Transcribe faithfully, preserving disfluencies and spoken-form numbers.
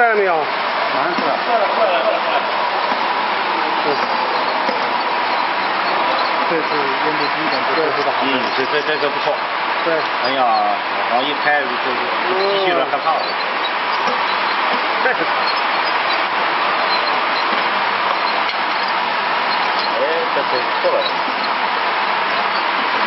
来了没有？ 马上出来。过来过来过来过来。 这是温度低点，这是的。 嗯，这这这个不错。 对。 哎呀，然后一拍就就机器有点害怕了。哎，这这过来了。